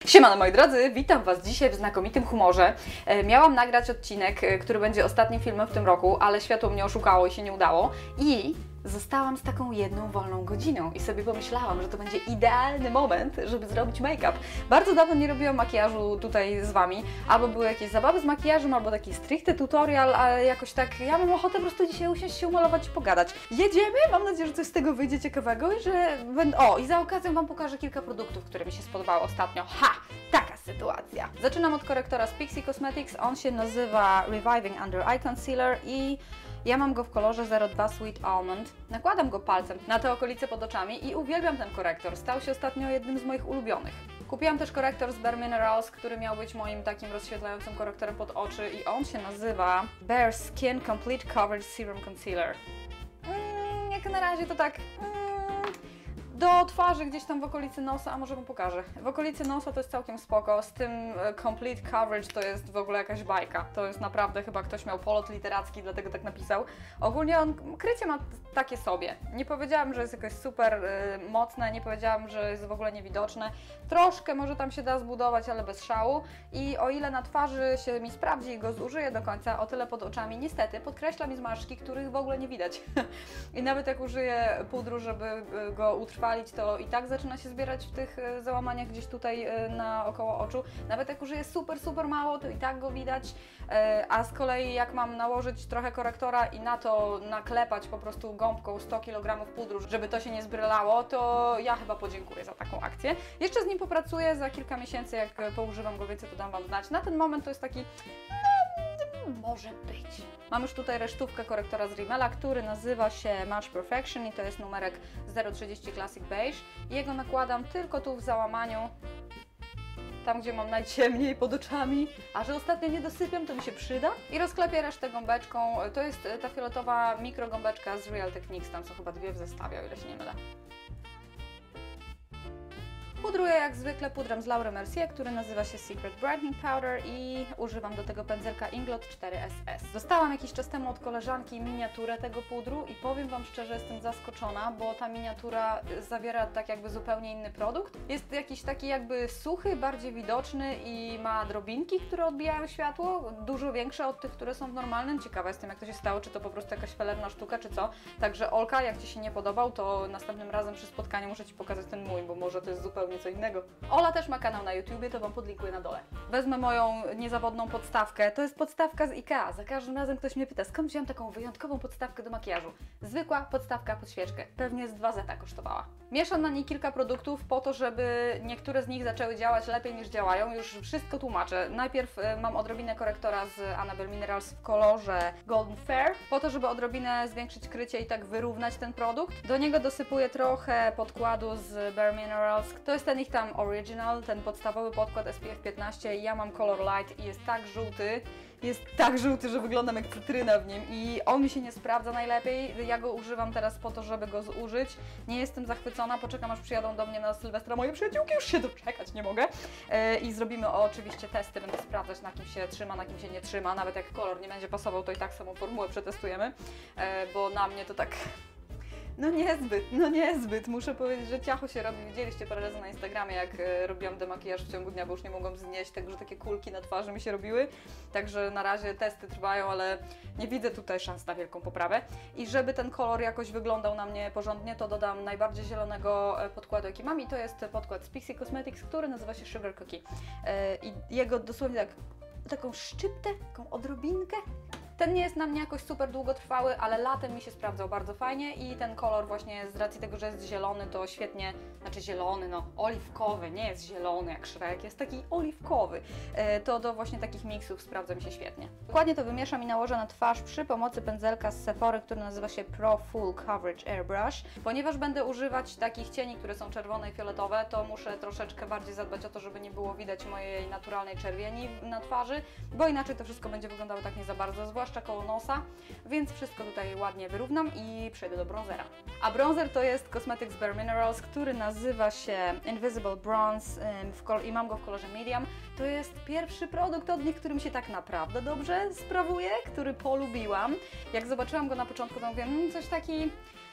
Siemano moi drodzy, witam Was dzisiaj w znakomitym humorze. Miałam nagrać odcinek, który będzie ostatnim filmem w tym roku, ale światło mnie oszukało i się nie udało. I zostałam z taką jedną wolną godziną i sobie pomyślałam, że to będzie idealny moment, żeby zrobić make-up. Bardzo dawno nie robiłam makijażu tutaj z Wami, albo były jakieś zabawy z makijażem, albo taki stricte tutorial, ale jakoś tak ja mam ochotę po prostu dzisiaj usiąść się, umalować i pogadać. Jedziemy, mam nadzieję, że coś z tego wyjdzie ciekawego i że będę... O, i za okazją Wam pokażę kilka produktów, które mi się spodobały ostatnio. Ha! Taka sytuacja. Zaczynam od korektora z Pixi Cosmetics, on się nazywa Reviving Under Eye Concealer i ja mam go w kolorze 02 Sweet Almond. Nakładam go palcem na te okolice pod oczami i uwielbiam ten korektor. Stał się ostatnio jednym z moich ulubionych. Kupiłam też korektor z Bare Minerals, który miał być moim takim rozświetlającym korektorem pod oczy i on się nazywa Bare Skin Complete Coverage Serum Concealer. Jak na razie to tak... do twarzy gdzieś tam w okolicy nosa, a może Wam pokażę. W okolicy nosa to jest całkiem spoko, z tym complete coverage to jest w ogóle jakaś bajka. To jest naprawdę, chyba ktoś miał polot literacki, dlatego tak napisał. Ogólnie on krycie ma takie sobie. Nie powiedziałam, że jest jakoś super mocne, nie powiedziałam, że jest w ogóle niewidoczne. Troszkę może tam się da zbudować, ale bez szału. I o ile na twarzy się mi sprawdzi i go zużyję do końca, o tyle pod oczami niestety podkreśla mi zmarszczki, których w ogóle nie widać. I nawet jak użyję pudru, żeby go utrwalić, to i tak zaczyna się zbierać w tych załamaniach gdzieś tutaj naokoło oczu. Nawet jak użyję super mało, to i tak go widać. A z kolei jak mam nałożyć trochę korektora i na to naklepać po prostu gąbką 100 kg pudru, żeby to się nie zbrylało, to ja chyba podziękuję za taką akcję. Jeszcze z nim popracuję za kilka miesięcy, jak poużywam go więcej, to dam Wam znać. Na ten moment to jest taki... może być. Mam już tutaj resztówkę korektora z Rimmela, który nazywa się Match Perfection i to jest numerek 030 Classic Beige. Jego nakładam tylko tu w załamaniu, tam gdzie mam najciemniej pod oczami, a że ostatnio nie dosypiam, to mi się przyda. I rozklepię resztę gąbeczką, to jest ta fioletowa mikrogąbeczka z Real Techniques, tam są chyba dwie w zestawie, o ile się nie mylę. Pudruję jak zwykle pudrem z Laura Mercier, który nazywa się Secret Brightening Powder i używam do tego pędzelka Inglot 4SS. Dostałam jakiś czas temu od koleżanki miniaturę tego pudru i powiem Wam szczerze, jestem zaskoczona, bo ta miniatura zawiera tak jakby zupełnie inny produkt. Jest jakiś taki jakby suchy, bardziej widoczny i ma drobinki, które odbijają światło, dużo większe od tych, które są w normalnym. Ciekawa jestem, jak to się stało, czy to po prostu jakaś felerna sztuka, czy co. Także Olka, jak Ci się nie podobał, to następnym razem przy spotkaniu muszę Ci pokazać ten mój, bo może to jest zupełnie co innego. Ola też ma kanał na YouTubie, to Wam podlinkuję na dole. Wezmę moją niezawodną podstawkę. To jest podstawka z IKEA. Za każdym razem ktoś mnie pyta, skąd wziąłem taką wyjątkową podstawkę do makijażu. Zwykła podstawka pod świeczkę. Pewnie z 2 zeta kosztowała. Mieszam na niej kilka produktów po to, żeby niektóre z nich zaczęły działać lepiej niż działają. Już wszystko tłumaczę. Najpierw mam odrobinę korektora z Bare Minerals w kolorze Golden Fair, po to, żeby odrobinę zwiększyć krycie i tak wyrównać ten produkt. Do niego dosypuję trochę podkładu z Bare Minerals. To jest ten ich tam Original, ten podstawowy podkład SPF 15. Ja mam kolor Light i jest tak żółty, że wyglądam jak cytryna w nim i on mi się nie sprawdza najlepiej. Ja go używam teraz po to, żeby go zużyć. Nie jestem zachwycona, poczekam aż przyjadą do mnie na Sylwestra moje przyjaciółki, już się doczekać nie mogę. I zrobimy oczywiście testy, będę sprawdzać, na kim się trzyma, na kim się nie trzyma. Nawet jak kolor nie będzie pasował, to i tak samą formułę przetestujemy, bo na mnie to tak... No niezbyt. Muszę powiedzieć, że ciacho się robi. Widzieliście parę razy na Instagramie, jak robiłam demakijaż w ciągu dnia, bo już nie mogłam znieść tego, że takie kulki na twarzy mi się robiły. Także na razie testy trwają, ale nie widzę tutaj szans na wielką poprawę. I żeby ten kolor jakoś wyglądał na mnie porządnie, to dodam najbardziej zielonego podkładu, jaki mam. I to jest podkład z Pixi Cosmetics, który nazywa się Sugar Cookie. I jego dosłownie taką szczyptę, taką odrobinkę. Ten nie jest na mnie jakoś super długotrwały, ale latem mi się sprawdzał bardzo fajnie i ten kolor właśnie z racji tego, że jest zielony, to świetnie, znaczy zielony, no oliwkowy, nie jest zielony jak Shrek, jest taki oliwkowy. To do właśnie takich miksów sprawdza mi się świetnie. Dokładnie to wymieszam i nałożę na twarz przy pomocy pędzelka z Sephory, który nazywa się Pro Full Coverage Airbrush. Ponieważ będę używać takich cieni, które są czerwone i fioletowe, to muszę troszeczkę bardziej zadbać o to, żeby nie było widać mojej naturalnej czerwieni na twarzy, bo inaczej to wszystko będzie wyglądało tak nie za bardzo, zwłaszcza koło nosa, więc wszystko tutaj ładnie wyrównam i przejdę do bronzera. A bronzer to jest kosmetyk z Bare Minerals, który nazywa się Invisible Bronze i mam go w kolorze medium. To jest pierwszy produkt od nich, który mi się tak naprawdę dobrze sprawuje, który polubiłam. Jak zobaczyłam go na początku, to mówię, coś taki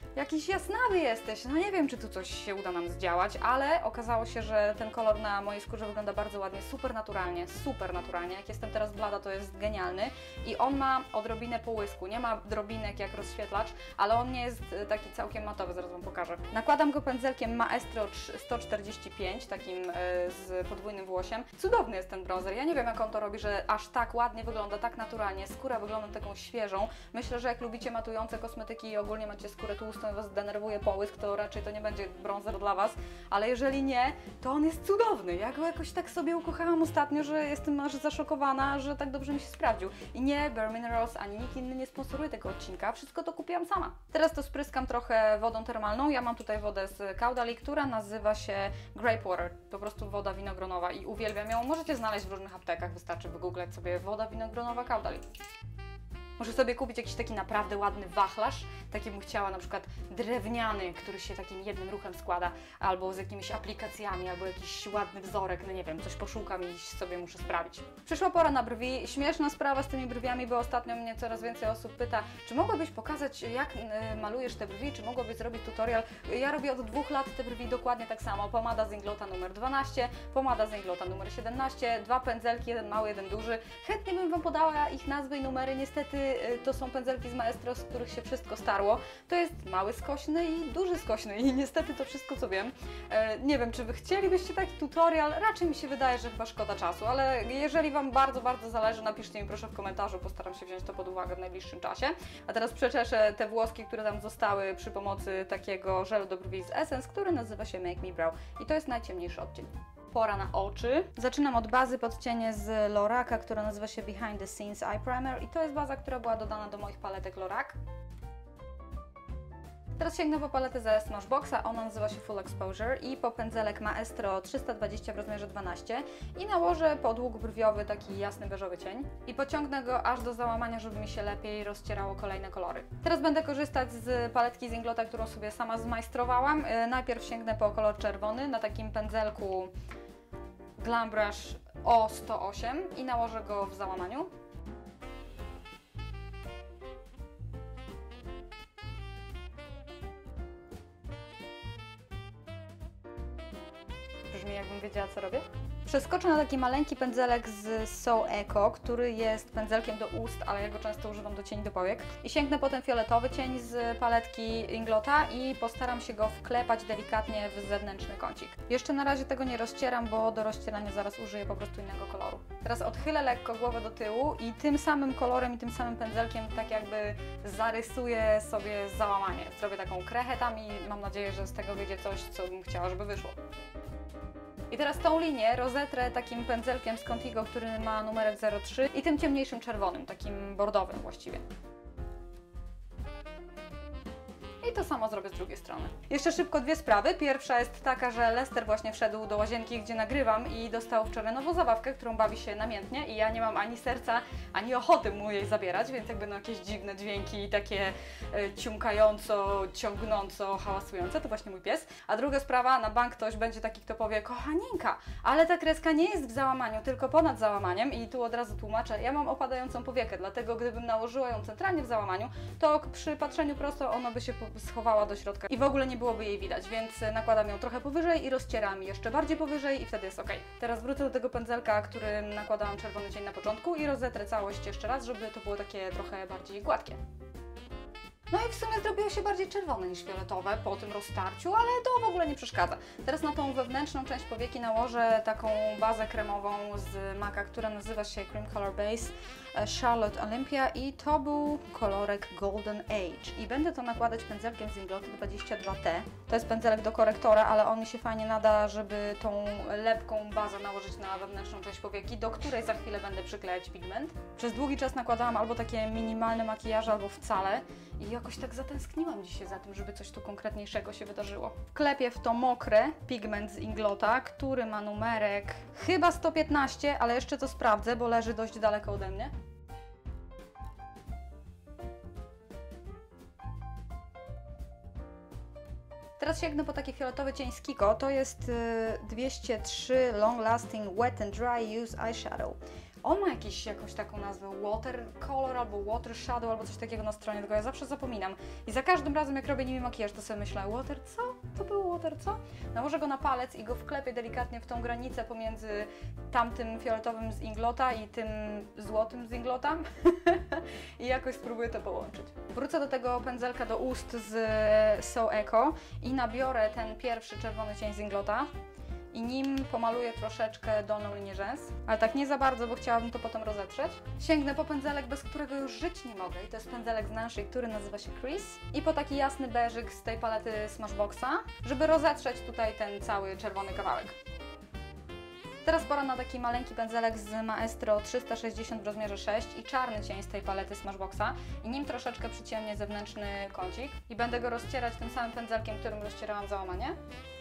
Jakiś jasnawy jesteś. No nie wiem, czy tu coś się uda nam zdziałać, ale okazało się, że ten kolor na mojej skórze wygląda bardzo ładnie, super naturalnie, super naturalnie. Jak jestem teraz blada, to jest genialny. I on ma odrobinę połysku, nie ma drobinek jak rozświetlacz, ale on nie jest taki całkiem matowy, zaraz Wam pokażę. Nakładam go pędzelkiem Maestro 145, takim z podwójnym włosiem. Cudowny jest ten bronzer, ja nie wiem jak on to robi, że aż tak ładnie wygląda, tak naturalnie, skóra wygląda taką świeżą. Myślę, że jak lubicie matujące kosmetyki i ogólnie macie skórę tłustą i Was denerwuje połysk, to raczej to nie będzie bronzer dla Was, ale jeżeli nie, to on jest cudowny. Ja go jakoś tak sobie ukochałam ostatnio, że jestem aż zaszokowana, że tak dobrze mi się sprawdził. I nie, Bare Minerals ani nikt inny nie sponsoruje tego odcinka, wszystko to kupiłam sama. Teraz to spryskam trochę wodą termalną, ja mam tutaj wodę z Caudalie, która nazywa się Grape Water, po prostu woda winogronowa i uwielbiam ją, możecie znaleźć w różnych aptekach, wystarczy wygooglać sobie woda winogronowa Caudalie. Może sobie kupić jakiś taki naprawdę ładny wachlarz, taki bym chciała, na przykład drewniany, który się takim jednym ruchem składa, albo z jakimiś aplikacjami, albo jakiś ładny wzorek, no nie wiem, coś poszukam i sobie muszę sprawić. Przyszła pora na brwi. Śmieszna sprawa z tymi brwiami, bo ostatnio mnie coraz więcej osób pyta, czy mogłabyś pokazać, jak malujesz te brwi, czy mogłabyś zrobić tutorial. Ja robię od 2 lat te brwi dokładnie tak samo. Pomada z Inglota numer 12, pomada z Inglota numer 17, 2 pędzelki, jeden mały, jeden duży. Chętnie bym Wam podała ich nazwy i numery, niestety to są pędzelki z Maestro, z których się wszystko starło. To jest mały skośny i duży skośny i niestety to wszystko, co wiem. Nie wiem, czy Wy chcielibyście taki tutorial, raczej mi się wydaje, że chyba szkoda czasu, ale jeżeli Wam bardzo, bardzo zależy, napiszcie mi proszę w komentarzu, postaram się wziąć to pod uwagę w najbliższym czasie. A teraz przeczeszę te włoski, które tam zostały przy pomocy takiego żelu do brwi z Essence, który nazywa się Make Me Brow i to jest najciemniejszy odcień. Pora na oczy. Zaczynam od bazy podcienie z Loraka, która nazywa się Behind the Scenes Eye Primer i to jest baza, która była dodana do moich paletek Lorac. Teraz sięgnę po paletę ze Smashboxa, ona nazywa się Full Exposure i po pędzelek Maestro 320 w rozmiarze 12 i nałożę podłóg brwiowy taki jasny beżowy cień i pociągnę go aż do załamania, żeby mi się lepiej rozcierało kolejne kolory. Teraz będę korzystać z paletki z Inglota, którą sobie sama zmajstrowałam. Najpierw sięgnę po kolor czerwony na takim pędzelku Glam Brush O108 i nałożę go w załamaniu. Brzmi, jakbym wiedziała, co robię. Przeskoczę na taki maleńki pędzelek z So Eco, który jest pędzelkiem do ust, ale ja go często używam do cieni do powiek. I sięgnę po ten fioletowy cień z paletki Inglota i postaram się go wklepać delikatnie w zewnętrzny kącik. Jeszcze na razie tego nie rozcieram, bo do rozcierania zaraz użyję po prostu innego koloru. Teraz odchylę lekko głowę do tyłu i tym samym kolorem i tym samym pędzelkiem tak jakby zarysuję sobie załamanie. Zrobię taką krechę tam i mam nadzieję, że z tego wyjdzie coś, co bym chciała, żeby wyszło. I teraz tą linię rozetrę takim pędzelkiem z Contigo, który ma numerek 03 i tym ciemniejszym czerwonym, takim bordowym właściwie. I to samo zrobię z drugiej strony. Jeszcze szybko dwie sprawy. Pierwsza jest taka, że Lester właśnie wszedł do łazienki, gdzie nagrywam i dostał wczoraj nową zabawkę, którą bawi się namiętnie i ja nie mam ani serca, ani ochoty mu jej zabierać, więc jak będą jakieś dziwne dźwięki, takie ciumkająco, ciągnąco, hałasujące, to właśnie mój pies. A druga sprawa, na bank ktoś będzie taki, kto powie, kochaninka, ale ta kreska nie jest w załamaniu, tylko ponad załamaniem i tu od razu tłumaczę, ja mam opadającą powiekę, dlatego gdybym nałożyła ją centralnie w załamaniu, to przy patrzeniu prosto ona by się schowała do środka i w ogóle nie byłoby jej widać, więc nakładam ją trochę powyżej i rozcieram jeszcze bardziej powyżej i wtedy jest ok. Teraz wrócę do tego pędzelka, którym nakładałam czerwony cień na początku i rozetrę całość jeszcze raz, żeby to było takie trochę bardziej gładkie. No i w sumie zrobiło się bardziej czerwone niż fioletowe po tym roztarciu, ale to w ogóle nie przeszkadza. Teraz na tą wewnętrzną część powieki nałożę taką bazę kremową z MAC'a, która nazywa się Cream Color Base Charlotte Olympia i to był kolorek Golden Age. I będę to nakładać pędzelkiem z Inglota 22T. To jest pędzelek do korektora, ale on mi się fajnie nada, żeby tą lepką bazę nałożyć na wewnętrzną część powieki, do której za chwilę będę przyklejać pigment. Przez długi czas nakładałam albo takie minimalne makijaże, albo wcale. I jakoś tak zatęskniłam dzisiaj za tym, żeby coś tu konkretniejszego się wydarzyło. Wklepię w to mokre pigment z Inglota, który ma numerek chyba 115, ale jeszcze to sprawdzę, bo leży dość daleko ode mnie. Teraz sięgnę po taki fioletowy cień z Kiko, to jest 203 Long Lasting Wet and Dry Use Eyeshadow. On ma jakąś taką nazwę watercolor albo water shadow albo coś takiego na stronie, tylko ja zawsze zapominam. I za każdym razem jak robię nimi makijaż, to sobie myślę, water co? To był water co? Nałożę go na palec i go wklepię delikatnie w tą granicę pomiędzy tamtym fioletowym z Inglota i tym złotym z Inglota i jakoś spróbuję to połączyć. Wrócę do tego pędzelka do ust z So Eco i nabiorę ten pierwszy czerwony cień z Inglota i nim pomaluję troszeczkę dolną linię rzęs, ale tak nie za bardzo, bo chciałabym to potem rozetrzeć. Sięgnę po pędzelek, bez którego już żyć nie mogę i to jest pędzelek z Nancy, który nazywa się Crease i po taki jasny beżyk z tej palety Smashboxa, żeby rozetrzeć tutaj ten cały czerwony kawałek. Teraz pora na taki maleńki pędzelek z Maestro 360 w rozmiarze 6 i czarny cień z tej palety Smashboxa i nim troszeczkę przyciemnię zewnętrzny kącik i będę go rozcierać tym samym pędzelkiem, którym rozcierałam załamanie.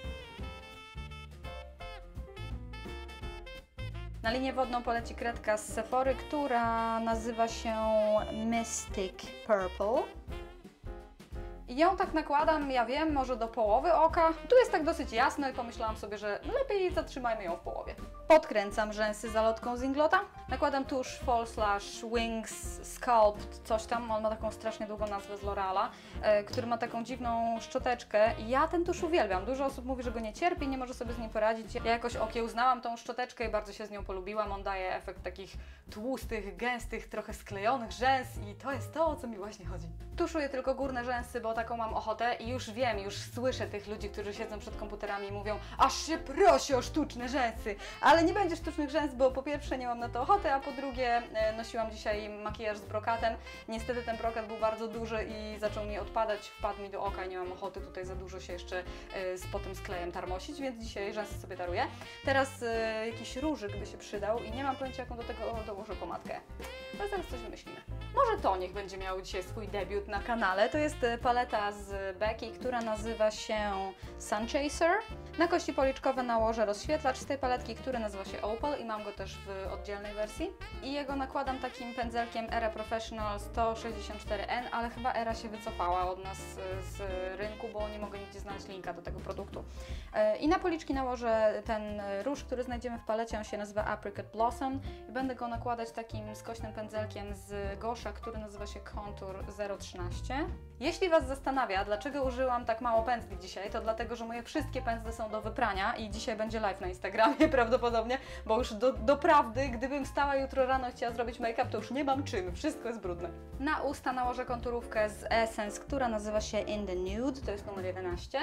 Na linię wodną poleci kredka z Sephory, która nazywa się Mystic Purple. I ją tak nakładam, ja wiem, może do połowy oka. Tu jest tak dosyć jasno i pomyślałam sobie, że lepiej zatrzymajmy ją w połowie. Podkręcam rzęsy zalotką z Inglota. Nakładam tusz False Lash Wings Sculpt, coś tam. On ma taką strasznie długą nazwę z L'Oreala, który ma taką dziwną szczoteczkę. I ja ten tusz uwielbiam. Dużo osób mówi, że go nie cierpi, nie może sobie z nim poradzić. Ja jakoś okiełznałam tą szczoteczkę i bardzo się z nią polubiłam. On daje efekt takich tłustych, gęstych, trochę sklejonych rzęs i to jest to, o co mi właśnie chodzi. Tuszuję tylko górne rzęsy, bo taką mam ochotę i już wiem, już słyszę tych ludzi, którzy siedzą przed komputerami i mówią, aż się prosi o sztuczne rzęsy, ale nie będzie sztucznych rzęs, bo po pierwsze nie mam na to ochoty, a po drugie nosiłam dzisiaj makijaż z brokatem. Niestety ten brokat był bardzo duży i zaczął mi odpadać, wpadł mi do oka i nie mam ochoty tutaj za dużo się jeszcze po tym sklejem tarmosić, więc dzisiaj rzęsy sobie daruję. Teraz jakiś różyk by się przydał i nie mam pojęcia, jaką do tego dołożę pomadkę, ale zaraz coś wymyślimy. Może to niech będzie miał dzisiaj swój debiut na kanale. To jest paleta z Becky, która nazywa się Sun Chaser. Na kości policzkowe nałożę rozświetlacz z tej paletki, który nazywa się Opal i mam go też w oddzielnej wersji. I jego nakładam takim pędzelkiem Era Professional 164N, ale chyba Era się wycofała od nas z rynku, bo nie mogę nigdzie znaleźć linka do tego produktu. I na policzki nałożę ten róż, który znajdziemy w palecie, on się nazywa Apricot Blossom i będę go nakładać takim skośnym pędzelkiem z Gosha, który nazywa się Contour 013. Jeśli Was zastanawia, dlaczego użyłam tak mało pędzli dzisiaj, to dlatego, że moje wszystkie pędzle są do wyprania i dzisiaj będzie live na Instagramie prawdopodobnie, bo już do prawdy, gdybym wstała jutro rano i chciała zrobić make-up, to już nie mam czym, wszystko jest brudne. Na usta nałożę konturówkę z Essence, która nazywa się In the Nude, to jest numer 11.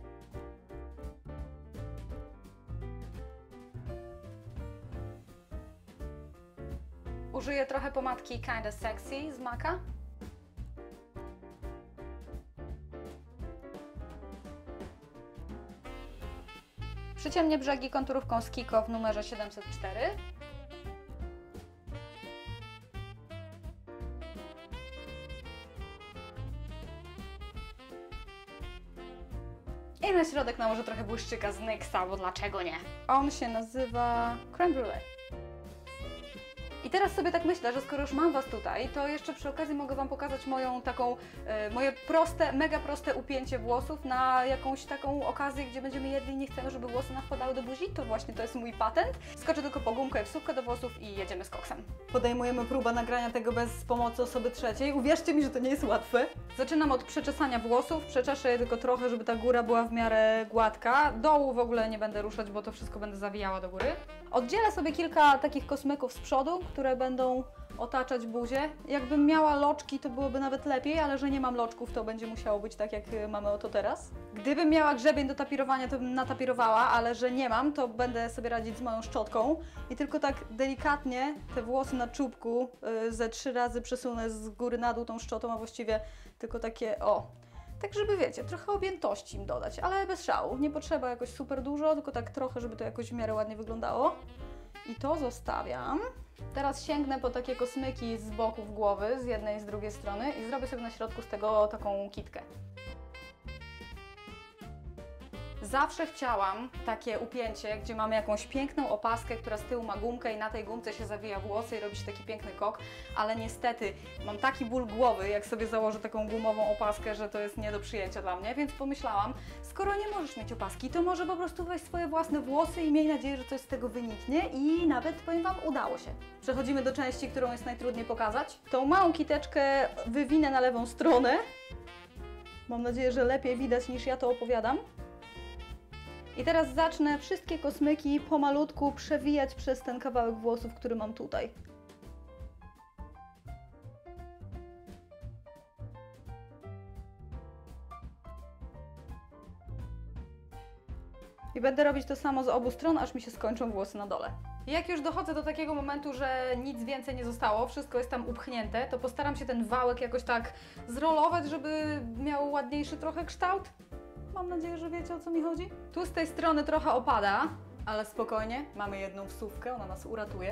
Użyję trochę pomadki Kinda Sexy z MAC'a. Przyciemnię brzegi konturówką z Kiko w numerze 704. I na środek nałożę trochę błyszczyka z NYXa, bo dlaczego nie? On się nazywa Crème Brûlée. I teraz sobie tak myślę, że skoro już mam Was tutaj, to jeszcze przy okazji mogę Wam pokazać moją taką, moje proste, mega proste upięcie włosów na jakąś taką okazję, gdzie będziemy jedli i nie chcemy, żeby włosy nam wpadały do buzi. To właśnie to jest mój patent. Skoczę tylko po gumkę i wsówkę do włosów i jedziemy z koksem. Podejmujemy próbę nagrania tego bez pomocy osoby trzeciej. Uwierzcie mi, że to nie jest łatwe. Zaczynam od przeczesania włosów. Przeczeszę je tylko trochę, żeby ta góra była w miarę gładka. Dołu w ogóle nie będę ruszać, bo to wszystko będę zawijała do góry. Oddzielę sobie kilka takich kosmyków z przodu, które będą otaczać buzię. Jakbym miała loczki, to byłoby nawet lepiej, ale że nie mam loczków, to będzie musiało być tak, jak mamy oto teraz. Gdybym miała grzebień do tapirowania, to bym natapirowała, ale że nie mam, to będę sobie radzić z moją szczotką i tylko tak delikatnie te włosy na czubku ze 3 razy przesunę z góry na dół tą szczotą, a właściwie tylko takie o. Tak, żeby wiecie, trochę objętości im dodać, ale bez szału. Nie potrzeba jakoś super dużo, tylko tak trochę, żeby to jakoś w miarę ładnie wyglądało. I to zostawiam. Teraz sięgnę po takie kosmyki z boków głowy, z jednej i z drugiej strony i zrobię sobie na środku z tego taką kitkę. Zawsze chciałam takie upięcie, gdzie mamy jakąś piękną opaskę, która z tyłu ma gumkę i na tej gumce się zawija włosy i robi się taki piękny kok, ale niestety mam taki ból głowy, jak sobie założę taką gumową opaskę, że to jest nie do przyjęcia dla mnie, więc pomyślałam, skoro nie możesz mieć opaski, to może po prostu weź swoje własne włosy i miej nadzieję, że coś z tego wyniknie i nawet, powiem Wam, udało się. Przechodzimy do części, którą jest najtrudniej pokazać. Tą małą kiteczkę wywinę na lewą stronę. Mam nadzieję, że lepiej widać niż ja to opowiadam. I teraz zacznę wszystkie kosmyki pomalutku przewijać przez ten kawałek włosów, który mam tutaj. I będę robić to samo z obu stron, aż mi się skończą włosy na dole. Jak już dochodzę do takiego momentu, że nic więcej nie zostało, wszystko jest tam upchnięte, to postaram się ten wałek jakoś tak zrolować, żeby miał ładniejszy trochę kształt. Mam nadzieję, że wiecie, o co mi chodzi. Tu z tej strony trochę opada, ale spokojnie, mamy jedną wsówkę, ona nas uratuje.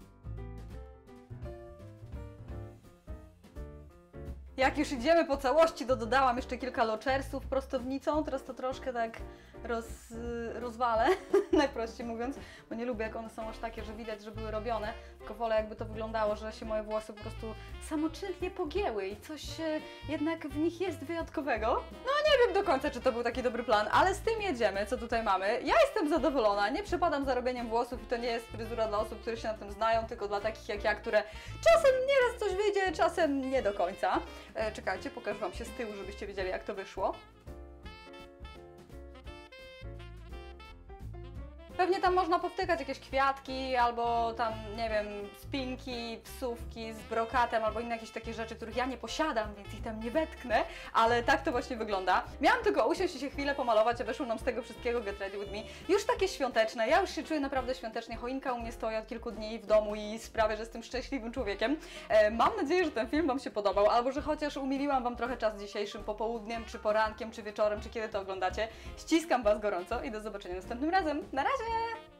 Jak już idziemy po całości, to dodałam jeszcze kilka lochersów prostownicą, teraz to troszkę tak rozwalę, najprościej mówiąc, bo nie lubię, jak one są aż takie, że widać, że były robione, tylko wolę, jakby to wyglądało, że się moje włosy po prostu samoczynnie pogięły i coś jednak w nich jest wyjątkowego. No nie wiem do końca, czy to był taki dobry plan, ale z tym jedziemy, co tutaj mamy. Ja jestem zadowolona, nie przepadam za robieniem włosów i to nie jest fryzura dla osób, które się na tym znają, tylko dla takich jak ja, które czasem nieraz coś wyjdzie, czasem nie do końca. Czekajcie, pokażę Wam się z tyłu, żebyście wiedzieli, jak to wyszło. Pewnie tam można powtykać jakieś kwiatki, albo tam, nie wiem, spinki, wsówki z brokatem, albo inne jakieś takie rzeczy, których ja nie posiadam, więc ich tam nie wetknę, ale tak to właśnie wygląda. Miałam tylko usiąść i się chwilę pomalować, a wyszło nam z tego wszystkiego Get Ready With Me. Już takie świąteczne, ja już się czuję naprawdę świątecznie, choinka u mnie stoi od kilku dni w domu i sprawia, że jestem szczęśliwym człowiekiem. Mam nadzieję, że ten film Wam się podobał, albo że chociaż umiliłam Wam trochę czas dzisiejszym popołudniem, czy porankiem, czy wieczorem, czy kiedy to oglądacie. Ściskam Was gorąco i do zobaczenia następnym razem. Na razie!